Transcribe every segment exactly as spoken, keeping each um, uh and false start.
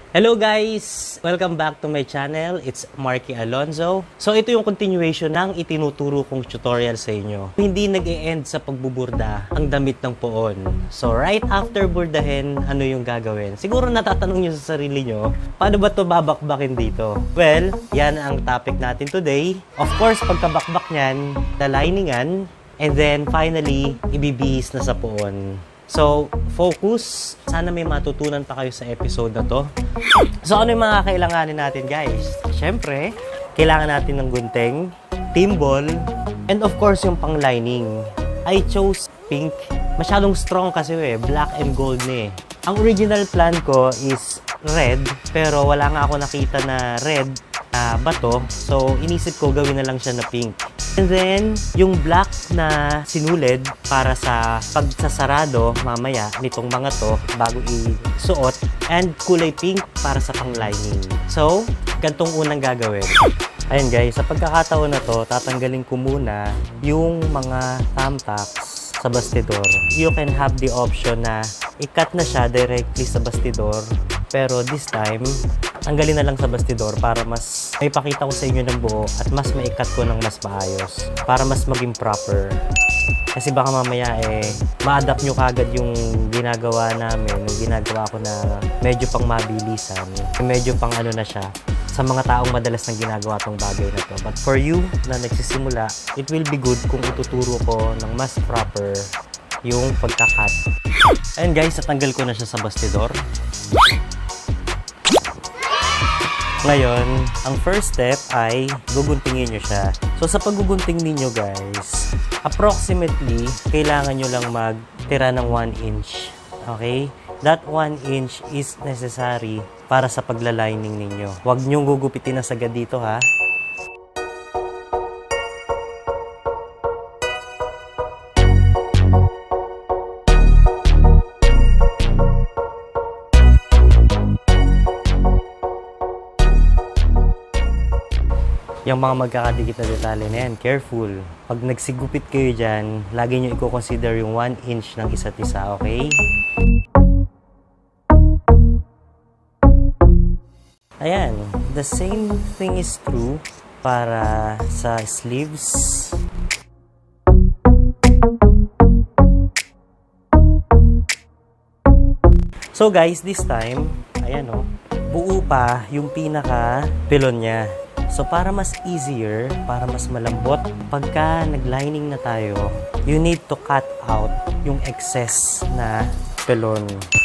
Hello guys! Welcome back to my channel. It's Marky Alonzo. So ito yung continuation ng itinuturo kong tutorial sa inyo. Hindi nag-e-end sa pagbuburda ang damit ng poon. So right after burdahin, ano yung gagawin? Siguro natatanong nyo sa sarili nyo, paano ba ito babakbakin dito? Well, yan ang topic natin today. Of course, pagkabakbak nyan, laliningan, and then finally, ibibihis na sa poon. So, focus. Sana may matutunan pa kayo sa episode na to. So, ano yung mga kailanganin natin, guys? Siyempre, kailangan natin ng gunting, timbol, and of course, yung pang-lining. I chose pink. Masyadong strong kasi eh. Black and gold na eh. Ang original plan ko is red, pero wala nga ako nakita na red na bato. So, inisip ko gawin na lang siya na pink. And then, yung black na sinulid para sa pagsasarado mamaya nitong mga to bago isuot, and kulay pink para sa pang-lining. So, gantong unang gagawin. Ayun guys, sa pagkakataon na to, tatanggalin ko muna yung mga thumbtacks sa bastidor. You can have the option na i-cut na siya directly sa bastidor, pero this time, tanggalin na lang sa bastidor para mas may pakita ko sa inyo ng buo at mas maikat ko ng mas maayos para mas maging proper. Kasi baka mamaya eh, ma-adapt nyo kagad yung ginagawa namin, yung ginagawa ko na medyo pang mabilisan, medyo pang ano na siya, sa mga taong madalas na ginagawa tong bagay na to. But for you na nagsisimula, it will be good kung ituturo ko ng mas proper yung pagkakat. And guys, natanggal ko na siya sa bastidor. Ngayon, ang first step ay guguntingin nyo siya. So, sa paggugunting ninyo guys, approximately, kailangan nyo lang magtira ng one inch. Okay? That one inch is necessary para sa paglalining ninyo. Huwag nyo gugupitin na sagad dito ha. Yung mga magkakadikit na detalye na yan, careful. Pag nagsigupit kayo dyan, lagi nyo i-consider yung one inch ng isa't isa, okay? Ayan, the same thing is true para sa sleeves. So guys, this time, ayan o, buo pa yung pinaka-pilon niya. So, para mas easier, para mas malambot, pagka nag-lining na tayo, you need to cut out yung excess na pelon.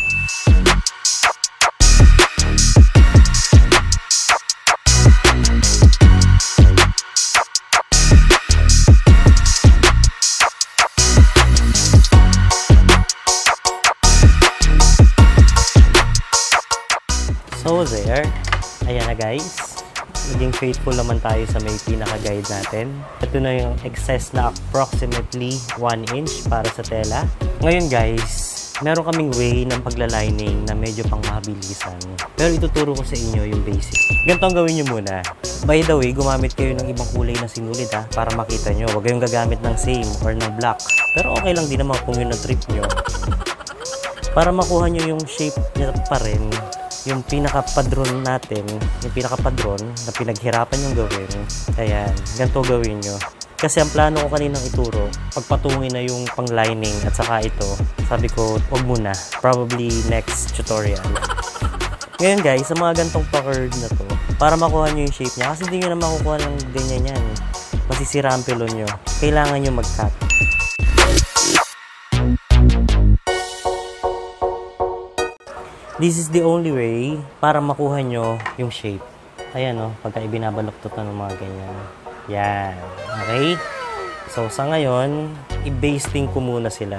So, there. Ayan na guys. Maging faithful naman tayo sa may pinaka-guide natin. Ito na yung excess na approximately one inch para sa tela. Ngayon guys, meron kaming way ng paglalining na medyo pang mabilisan. Pero ituturo ko sa inyo yung basic. Ganito ang gawin nyo muna. By the way, gumamit kayo ng ibang kulay na sinulid ha, para makita nyo. Huwag kayong gagamit ng same or ng black. Pero okay lang din naman kung yun ang trip nyo. Para makuha nyo yung shape niya pa rin, yung pinaka-padron natin, yung pinaka-padron na pinaghirapan yung gawin, ayan, ganito gawin nyo. Kasi ang plano ko kaninang ituro, pagpatungin na yung pang-lining at saka ito, sabi ko, wag muna. Probably next tutorial. Ngayon guys, sa mga gantong pa-curve na to, para makuha nyo yung shape niya, kasi hindi nyo na makukuha ng ganyan yan. Masisira ang pilon nyo. Kailangan nyo mag-cut. This is the only way para makuha nyo yung shape. Ayan o, pagka ibinabaluktot na ng mga ganyan. Yan. Okay? So, sa ngayon, i-basting ko muna sila.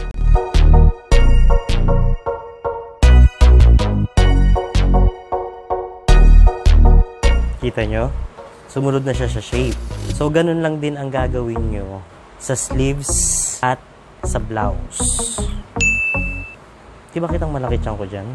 Kita nyo? Sumunod na siya sa shape. So, ganun lang din ang gagawin nyo sa sleeves at sa blouse. Di ba kitang malaki tiyan ko dyan?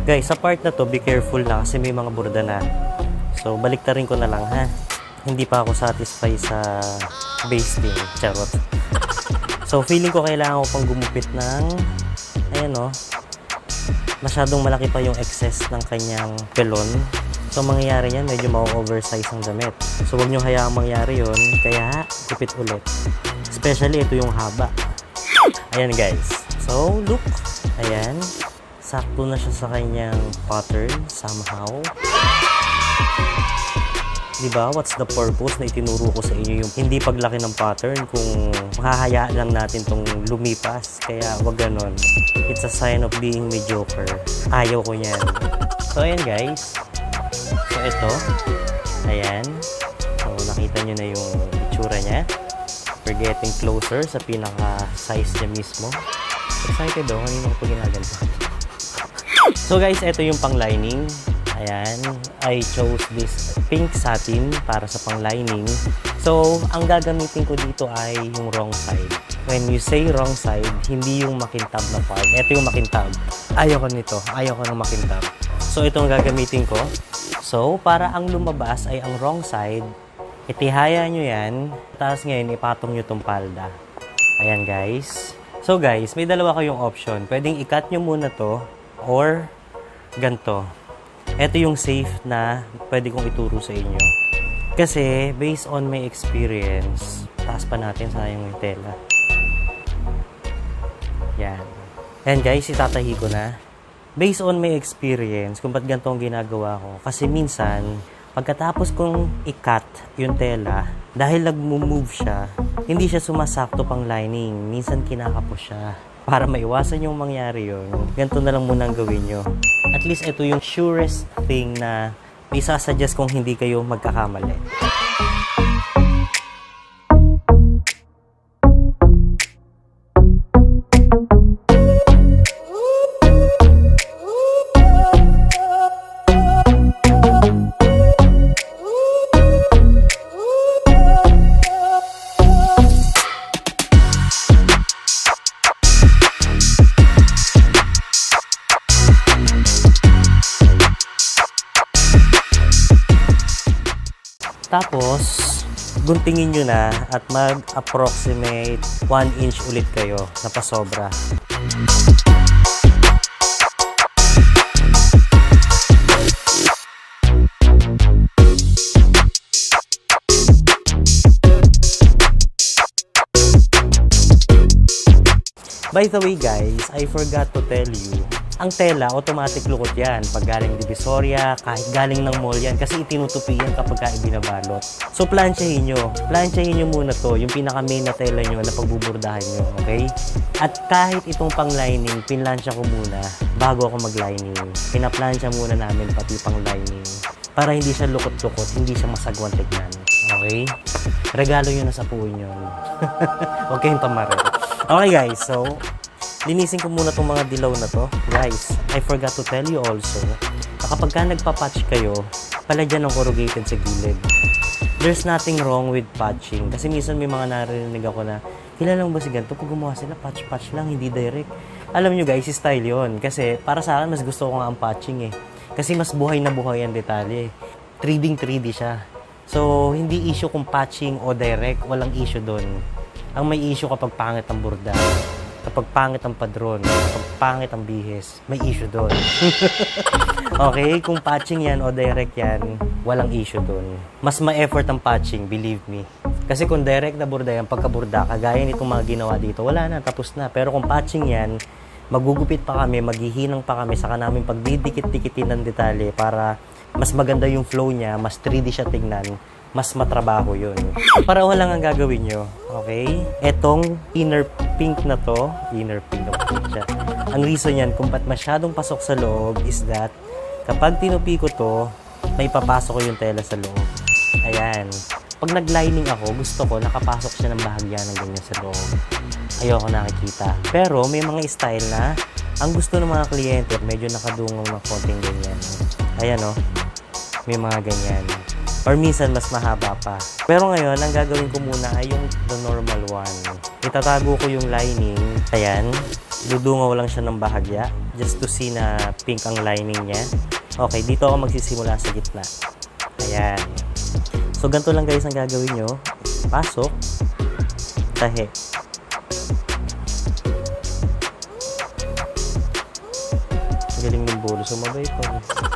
Guys, sa part na to, be careful na kasi may mga burda na. So, baliktarin ko na lang ha. Hindi pa ako satisfied sa basting. Charot. So, feeling ko kailangan ko pang gumupit ng, ayan o, masyadong malaki pa yung excess ng kanyang pelon. So, mangyayari yan, medyo ma-oversize ang damit. So, huwag nyo hayaang mangyari yun, kaya gupit ulit. Especially, ito yung haba. Ayan guys. So, look. Ayan. Sakto na siya sa kanyang pattern somehow. Diba? What's the purpose na itinuro ko sa inyo yung hindi paglaki ng pattern kung makahayaan lang natin tong lumipas. Kaya wag ganon. It's a sign of being mediocre. Ayaw ko yan. So, ayan guys. So, ito. Ayan. So, nakita nyo na yung itsura niya. We're getting closer sa pinaka-size niya mismo. Excited daw. Kanina ko pa ginaganto. So guys, ito yung pang-lining. Ayan. I chose this pink satin para sa pang-lining. So, ang gagamitin ko dito ay yung wrong side. When you say wrong side, hindi yung makintab na part. Ito yung makintab. Ayaw ko nito. Ayaw ko ng makintab. So, ito ang gagamitin ko. So, para ang lumabas ay ang wrong side, itihaya nyo yan. Tapos ngayon, ipatong nyo itong palda. Ayan guys. So guys, may dalawa kayong option. Pwedeng i-cut nyo muna to or ganto. Ito yung safe na pwede kong ituro sa inyo. Kasi, based on my experience, taas pa natin, sayang yung tela. Yan. Yan guys, itatahi ko na. Based on my experience, kung ba't ganito ang ginagawa ko. Kasi minsan, pagkatapos kong i-cut yung tela, dahil nag-move siya, hindi siya sumasakto pang lining. Minsan kinakapos siya. Para maiwasan yung mangyari yun, ganito na lang muna ang gawin nyo. At least ito yung surest thing na isasuggest kung hindi kayo magkakamali. Tapos, guntingin nyo na at mag-approximate one inch ulit kayo na pasobra. By the way guys, I forgot to tell you, ang tela, automatic lukot yan. Pag galing Divisoria, kahit galing ng mall yan, kasi itinutupi yan kapag ka ibinabalot. So, plansyahin nyo. Plansyahin nyo muna to, yung pinaka-main na tela nyo na pagbuburdahan nyo, okay? At kahit itong pang-lining, pinlansya ko muna bago ako mag-lining. Pinaplansya muna namin pati pang-lining. Para hindi siya lukot-lukot, hindi siya masagwan tignan. Okay? Regalo nyo na sa puwi nyo. Huwag kayong tamarin. Okay guys, so, linisin ko muna itong mga dilaw na to. Guys, I forgot to tell you also, na kapag ka nagpa-patch kayo, palagyan ng corrugated sa gilid. There's nothing wrong with patching. Kasi minsan may mga narinig ako na, kilala mo ba si ganito? Pag gumawa sila, patch-patch lang, hindi direct. Alam nyo guys, style yon. Kasi para sa akin, mas gusto ko nga ang patching eh. Kasi mas buhay na buhay ang detalye. three D three D siya. So, hindi issue kung patching o direct. Walang issue doon. Ang may issue kapag pangit ang burda. Kapag pangit ang padron, kapag pangit ang bihis, may issue doon. Okay? Kung patching yan o direct yan, walang issue doon. Mas ma-effort ang patching, believe me. Kasi kung direct na burda yan, pagkaburda, kagaya nitong mga ginawa dito, wala na, tapos na. Pero kung patching yan, magugupit pa kami, maghihinang pa kami, saka namin pagdidikit-dikitin ng detalye para mas maganda yung flow niya, mas three D siya tignan, mas matrabaho yun. Pareho lang ang gagawin nyo, okay? Etong inner pink na to, inner pink na pink siya. Ang reason yan kung ba't masyadong pasok sa loob is that kapag tinupi ko to, may papasok ko yung tela sa loob. Ayan. Pag nag-lining ako, gusto ko nakapasok siya ng bahagya ng ganyan sa loob. Ayoko nakikita. Pero may mga style na ang gusto ng mga kliyente, medyo nakadungong ng konting ganyan. Ayan o. Oh. May mga ganyan. Or minsan, mas mahaba pa. Pero ngayon, ang gagawin ko muna ay yung the normal one. Itatago ko yung lining. Ayan. Dudungaw lang siya ng bahagya just to see na pink ang lining niya. Okay, dito ako magsisimula sa gitna. Ayan. So, ganito lang guys ang gagawin nyo. Pasok. Tahi. Galing ng bolo. Sumabay pa.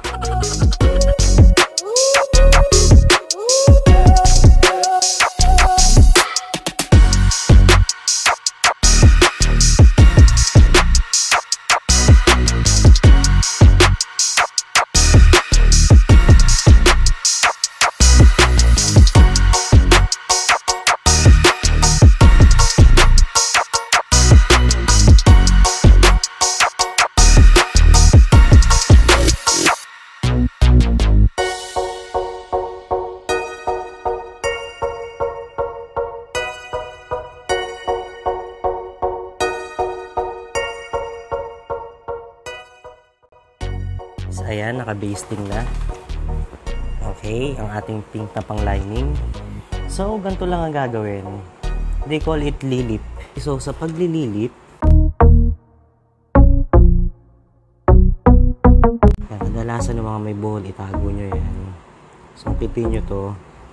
Ayan, naka-basting na. Okay, ang ating pink na pang lining. So, ganito lang ang gagawin. They call it lilip. So, sa paglililip, yan, kadalasan ng mga may buhol, itago nyo yan. So, pitin nyo to.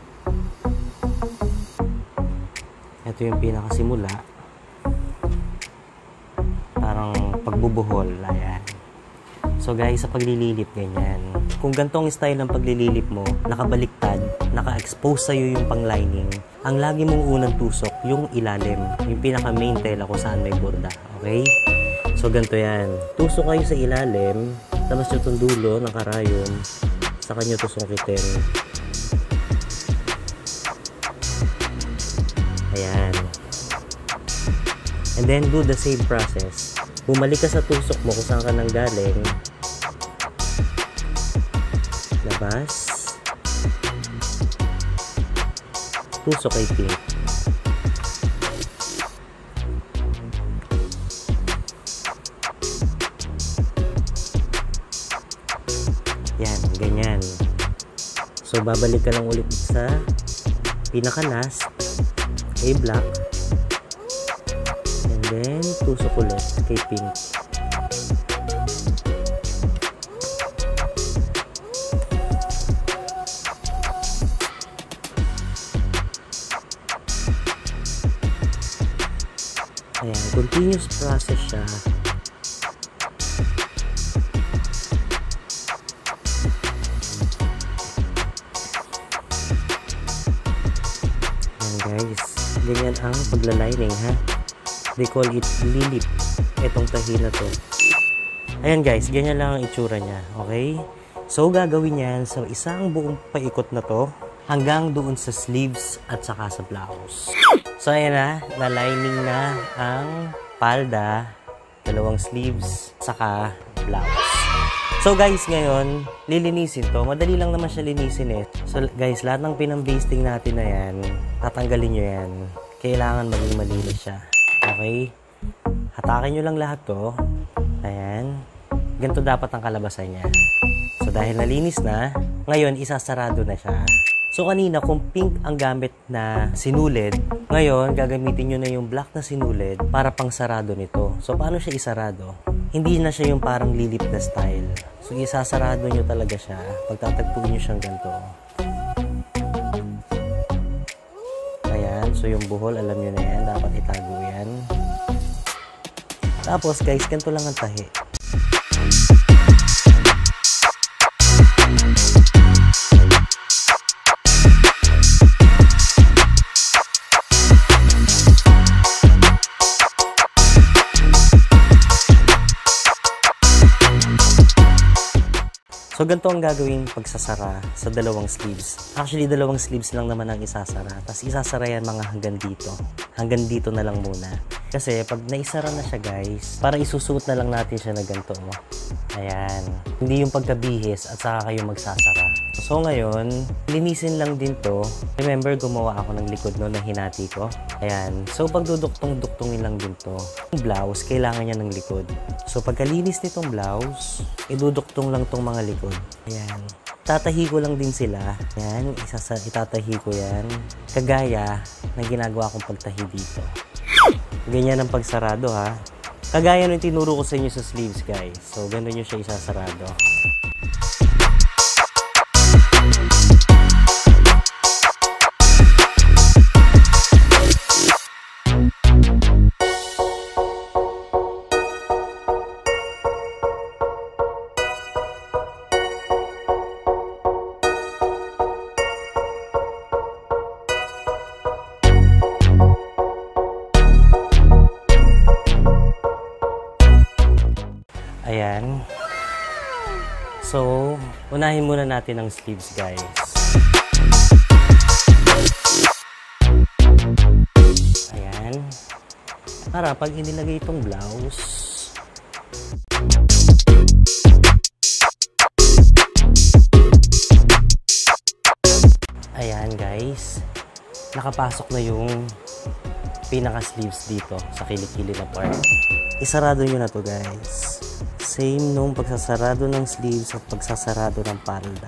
Ito yung pinakasimula. Parang pagbubuhol. Ayan. So guys, sa paglililip ganyan. Kung gantong style ng paglililip mo, nakabaliktad, naka-expose sa'yo yung pang-lining, ang lagi mong unang tusok, yung ilalim, yung pinaka-main tela kung saan may borda. Okay? So ganito yan. Tusok kayo sa ilalim, tapos yung itong dulo ng karayon, saka nyo tusukitin. Ayan. And then do the same process. Bumalik ka sa tusok mo kung saan ka nang galing. Labas. Tusok kay pink. Yan, ganyan. So, babalik ka lang ulit sa pinaka-last. Kay black. And then, tusok ulit kay pink. Ayan, continuous process siya. Ayan guys, ganyan ang paglalining ha. They call it lilip. Itong tahi na to. Ayan guys, ganyan lang ang itsura niya. Okay? So, gagawin yan sa isang buong paikot na to hanggang doon sa sleeves at saka sa blouse. So, ayan na. Na-lining na ang palda, dalawang sleeves, saka blouse. So, guys, ngayon, lilinisin to. Madali lang naman siya linisin eh. So, guys, lahat ng pinambasting natin na yan, tatanggalin nyo yan. Kailangan maging malinis siya. Okay? Hatakin nyo lang lahat to. Ayan. Ganito dapat ang kalabasan niya. So, dahil nalinis na, ngayon, isasarado na siya. So, kanina, kung pink ang gamit na sinulid, ngayon, gagamitin nyo na yung black na sinulid para pang sarado nito. So, paano siya isarado? Hindi na siya yung parang lilip na style. So, isasarado nyo talaga siya. Pagtatagpuin nyo siyang ganito. Ayan. So, yung buhol, alam nyo na yan. Dapat itago yan. Tapos, guys, ganito lang ang tahi. So, ganito ang gagawin pagsasara sa dalawang sleeves. Actually, dalawang sleeves lang naman ang isasara. Tapos, isasara yan mga hanggang dito. Hanggang dito na lang muna. Kasi, pag naisara na siya, guys, para isusuot na lang natin siya na ganito. Ayan. Hindi yung pagkabihis at saka kayo magsasara. So, ngayon, linisin lang din to. Remember, gumawa ako ng likod no na hinati ko. Ayan. So, pagduduktong-duktongin lang din to. Yung blouse, kailangan niya ng likod. So, pagkalinis nitong blouse, iduduktong lang tong mga likod. Ayan. Tatahi ko lang din sila. Ayan. Isasa, itatahi ko yan. Kagaya ng ginagawa kong pagtahi dito. Ganyan ang pagsarado ha. Kagaya nung tinuro ko sa inyo sa sleeves, guys. So, ganun nyo siya isasarado. Ayan. So, unahin muna natin ang sleeves, guys. Ayan. Para pag inilagay itong blouse, ayan, guys. Nakapasok na yung pinaka-sleeves dito sa kilikili na part. Isarado nyo na to, guys. Same nung pagsasarado ng sleeves at pagsasarado ng palda.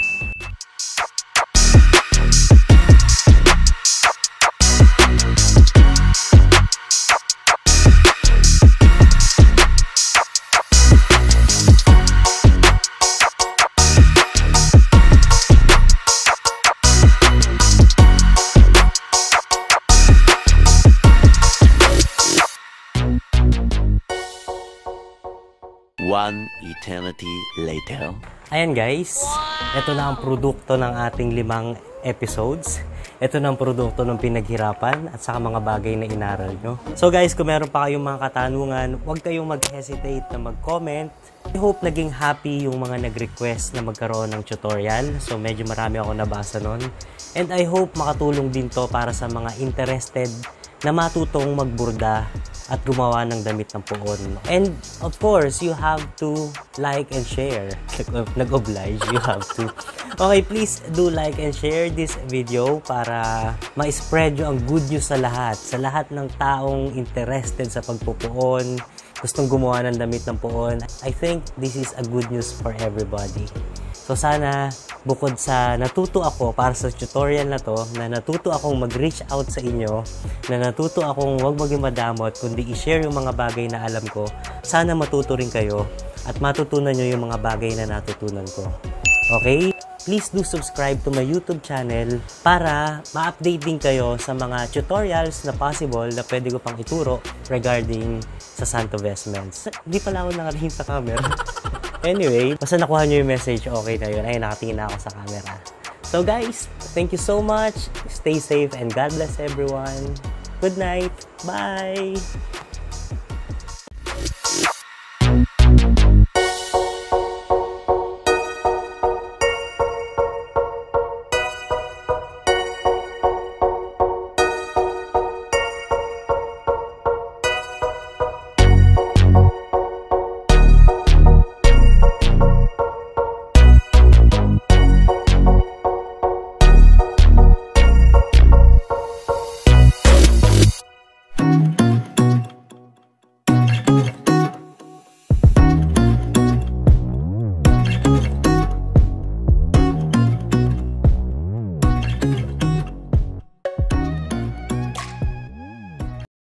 One eternity later. Ayan, guys, ito na ang produkto ng ating limang episodes. Ito na ang produkto ng pinaghirapan at saka mga bagay na inaral nyo. So guys, kung meron pa kayong mga katanungan, huwag kayong mag-hesitate na mag-comment. I hope naging happy yung mga nag-request na magkaroon ng tutorial. So medyo marami ako nabasa nun. And I hope makatulong din to para sa mga interested na matutong magburda at gumawa ng damit ng puon. And of course, you have to like and share. Nag-oblige, you have to. Okay, please do like and share this video para ma-spread nyo ang good news sa lahat. Sa lahat ng taong interested sa pagpupuon, gustong gumawa ng damit ng puon. I think this is a good news for everybody. So sana, bukod sa natuto ako para sa tutorial na to, na natuto akong mag-reach out sa inyo, na natuto akong huwag maging madamot, kundi i-share yung mga bagay na alam ko, sana matuto rin kayo at matutunan nyo yung mga bagay na natutunan ko. Okay? Please do subscribe to my YouTube channel para ma-update din kayo sa mga tutorials na possible na pwede ko pang ituro regarding sa Santo Vestments. Hindi pala ako nakatingin sa camera. Anyway, basta nakuha nyo yung message, okay na yun. Ay, nakatingin na ako sa camera. So guys, thank you so much. Stay safe and God bless everyone. Good night. Bye!